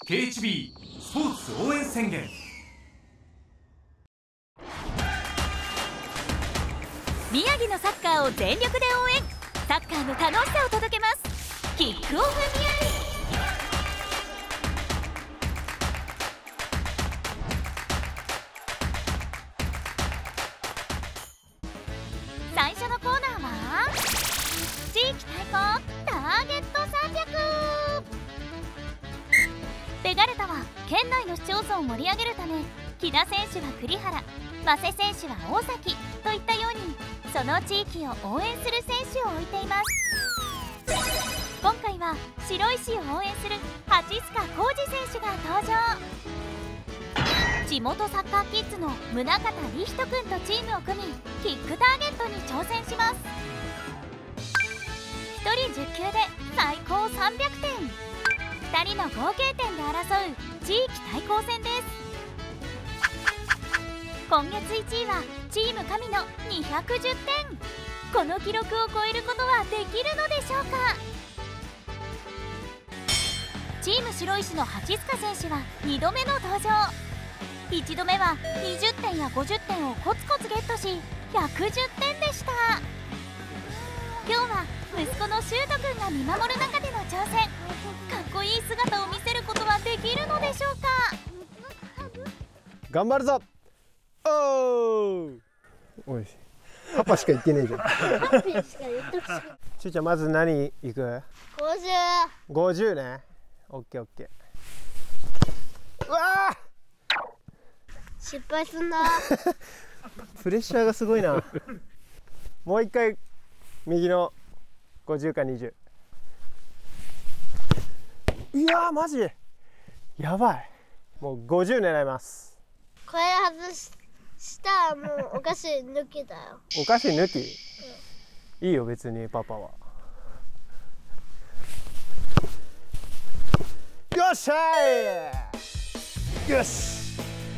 KHB スポーツ応援宣言。 宮城のサッカーを全力で応援、サッカーの楽しさを届けます。キックオフ宮城。最初のコーナーは地域対抗ターゲット300。ベガルタは県内の市町村を盛り上げるため、木田選手は栗原、間瀬選手は大崎といったように、その地域を応援する選手を置いています。今回は白石を応援する蜂須賀浩二選手が登場。地元サッカーキッズの宗像理人君とチームを組み、キックターゲットに挑戦します。1人10球で最高300点、2人の合計点で争う地域対抗戦です。今月1位はチーム神の210点。この記録を超えることはできるのでしょうか。チーム白石の蜂須賀選手は2度目の登場。1度目は20点や50点をコツコツゲットし110点でした。今日は息子の修斗君が見守る中での挑戦。かっこいい姿を見せることはできるのでしょうか。 頑張るぞ。おい、パパしか言ってねえじゃん。 ハッピーしか言ってほしい。 ちゅうちゃん、まず何いく？50ね。オッケーオッケー。うわー、 失敗すんな。 プレッシャーがすごいな。もう一回右の50か20。いやー、マジやばい。もう50狙います。 これ外したらもうお菓子抜きだよ。 お菓子抜き、いいよ別にパパは。よっしゃい、よし。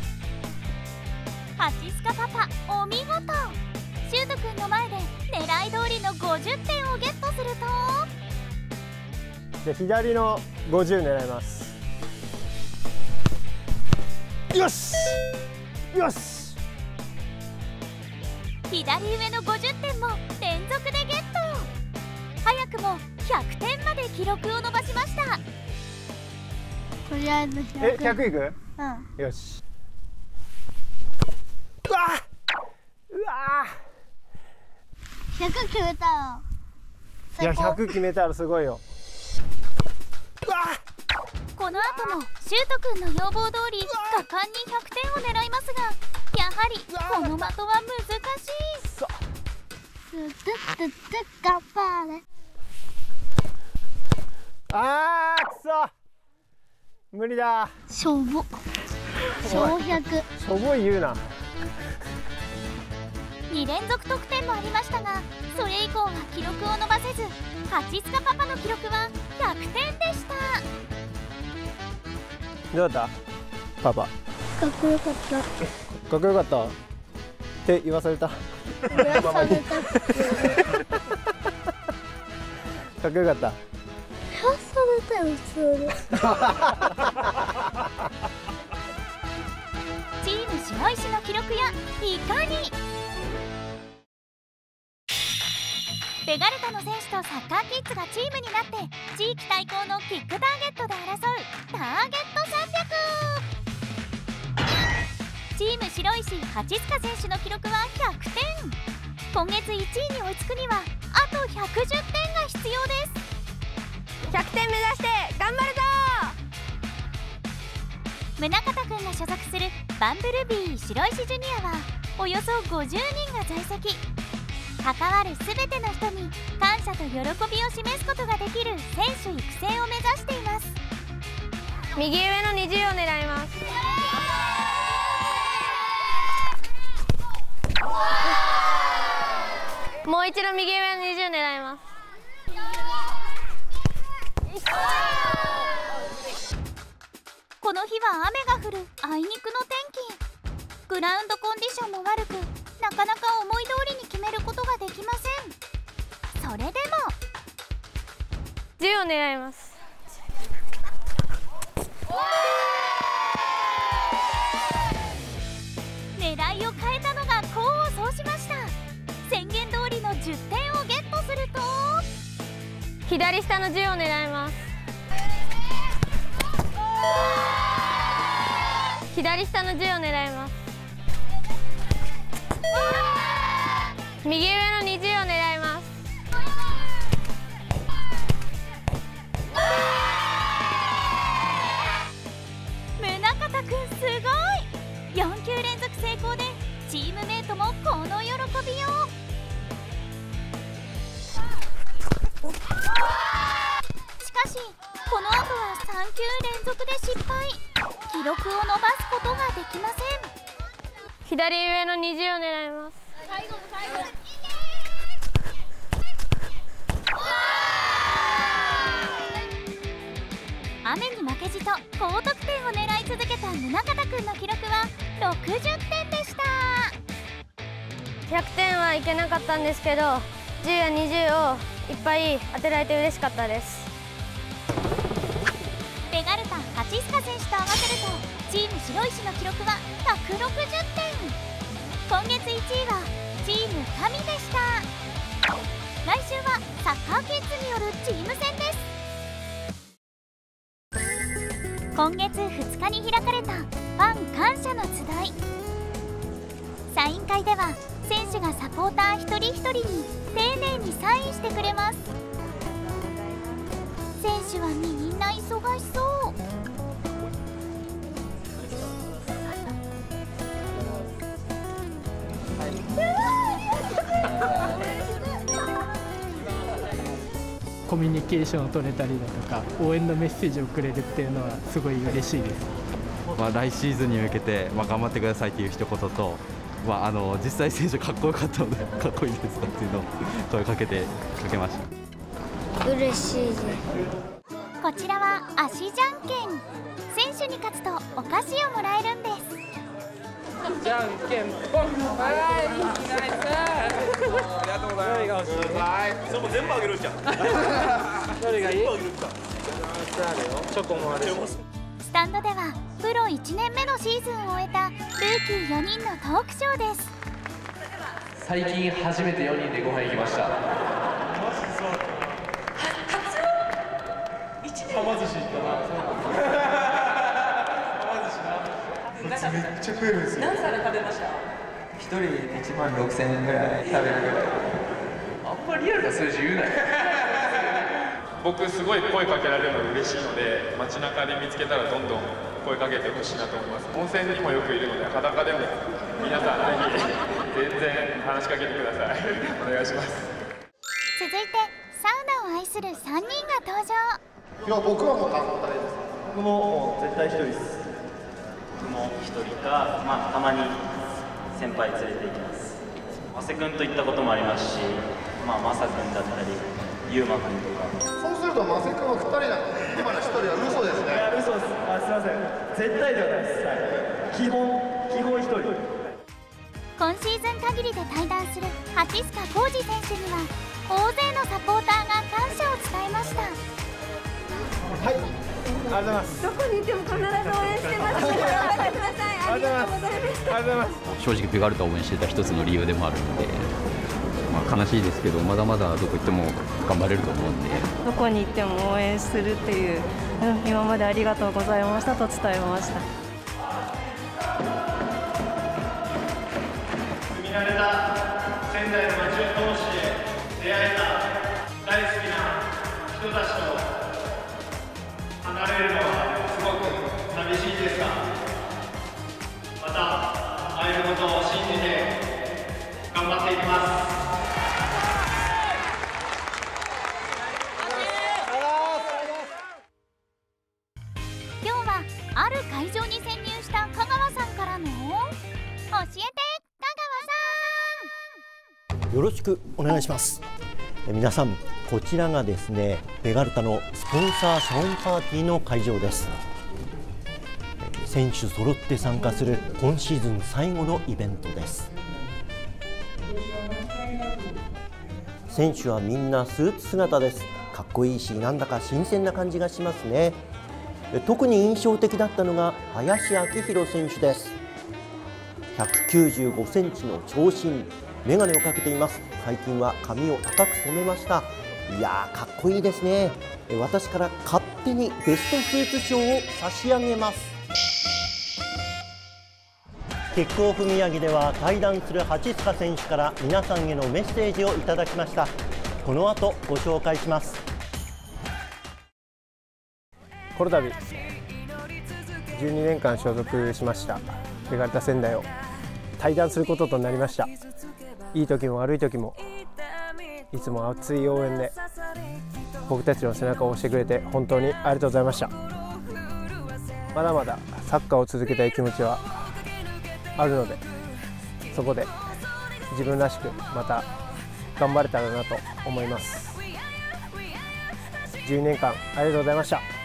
蜂須賀パパお見事。修斗君の前で狙い通りの50点をゲットすると、 じゃあ左の50狙います。よしよし。 左上の50点も連続でゲット。早くも100点まで記録を伸ばしました。 とりあえず100。 100いく？ うん。 よし。うわうわ 100決めたらいや、 最高。 100決めたらすごいよ。うわこの後も修斗君の要望通り果敢に100点を狙いますが、やはりこの的は難しい。 そう頑張れ。 あー、くそ無理だ。 しょぼ。小100。 しょぼい言うな。 2連続得点もありましたが、それ以降は記録を伸ばせず、蜂須賀パパの記録は100点でした。 どうだったパパ？ かっこよかった。 かっこよかったって言わされた。 言わされたって。 かっこよかった。 言わされたよ普通に。 チーム白石の記録やいかに。ベガルタの選手とサッカーキッズがチームになって地域対抗のキックターゲットで争うターゲット300。チーム白石蜂須賀選手の記録は100点。今月1位に追いつくにはあと110点が必要です。 100点目指して頑張るぞ。 宗像君が所属するバンブルビー白石ジュニアはおよそ50人が在籍。関わるすべての人に感謝と喜びを示すことができる選手育成を目指しています。 右上の20を狙います。もう一度右上の20狙います。 この日は雨が降るあいにくの天気。グラウンドコンディションも悪く、なかなか思い通りに決めることができません。それでも 10を狙います。 左下の10を狙います。左下の10を狙います。右上の20を狙います。 宗像くんすごい。4球連続成功でチームメイトもこの喜びよう。しかしこの後は3球連続で失敗。記録を伸ばすことができません。 左上の20を狙います。 雨に負けじと高得点を狙い続けた宗像くんの記録は60点でした。 100点はいけなかったんですけど、10や20をいっぱい当てられて嬉しかったです。 ベガルタ・ハチスカ選手と合わせるとチーム白石の記録は160点。今月1位はチーム神でした。来週はサッカーキッズによるチーム戦です。今月2日に開かれたファン感謝の集い。サイン会では選手がサポーター一人一人に丁寧にサインしてくれます。選手はみんな忙しそう。 コミュニケーションを取れたりだとか応援のメッセージをくれるっていうのはすごい嬉しいです。 来シーズンに向けて、頑張ってくださいという一言と、実際選手かっこよかったのでかっこいいですかっていうのを声かけました。 嬉しいです。 こちらは足じゃんけん。選手に勝つとお菓子をもらえるんです。 じゃんけんぽん。はい、ナイス。ありがとうございます。それも全部あげるじゃん。どれがいい？チョコもあるし。 スタンドではプロ1年目のシーズンを終えたルーキー4人のトークショーです。 最近初めて4人でご飯行きました。はずし行ったな。めっちゃ食えるんですよ。何皿食べました？1人1万6000円ぐらい食べるぐらい。あんまりリアルな数字言うなよ。 僕すごい声かけられるの嬉しいので、街中で見つけたらどんどん声かけてほしいなと思います。温泉にもよくいるので、裸でも皆さんぜひ全然話しかけてください。お願いします。 続いてサウナを愛する3人が登場。 いや、僕はもう単独です。僕も絶対1人です。 僕も1人か、たまに先輩連れて行きます。マセ君と行ったこともありますし、マサ君だったりユーマ君とか。 そうするとマセ君は2人なので、今の1人は嘘ですね。 嘘です。すいません。絶対ではないです。基本1人。 今シーズン限りで対談するハチスカ浩二選手には大勢のサポーターが感謝を伝えました。 はい、ありがとうございます。 どこにいても必ず応援してます。頑張ってください。ありがとうございました。 ありがとうございます。 正直ベガルタを応援していた一つの理由でもあるので、悲しいですけどまだまだどこ行っても頑張れると思うんで、 どこに行っても応援するっていう、今までありがとうございましたと伝えました。 住み慣れた仙台の街を通して出会えた大好きな人たちと離れるのはすごく寂しいですが、また会えることを信じて頑張っていきます。 今日はある会場に潜入した香川さんからの教えて香川さん。 よろしくお願いします。皆さん、こちらがですね、ベガルタのスポンサーシャオンパーティーの会場です。選手揃って参加する今シーズン最後のイベントです。選手はみんなスーツ姿です。かっこいいし、なんだか新鮮な感じがしますね。特に印象的だったのが林明宏選手です。195センチの長身、眼鏡をかけています。最近は髪を赤く染めました。 いやーかっこいいですね。私から勝手にベストスーツ賞を差し上げます。キックオフ宮城では対談する蜂須賀選手から皆さんへのメッセージをいただきました。この後ご紹介します。 この度12年間所属しましたベガルタ仙台を退団することとなりました。いい時も悪い時もいつも熱い応援で僕たちの背中を押してくれて本当にありがとうございました。まだまだサッカーを続けたい気持ちはあるので、そこで自分らしくまた頑張れたらなと思います。12年間ありがとうございました。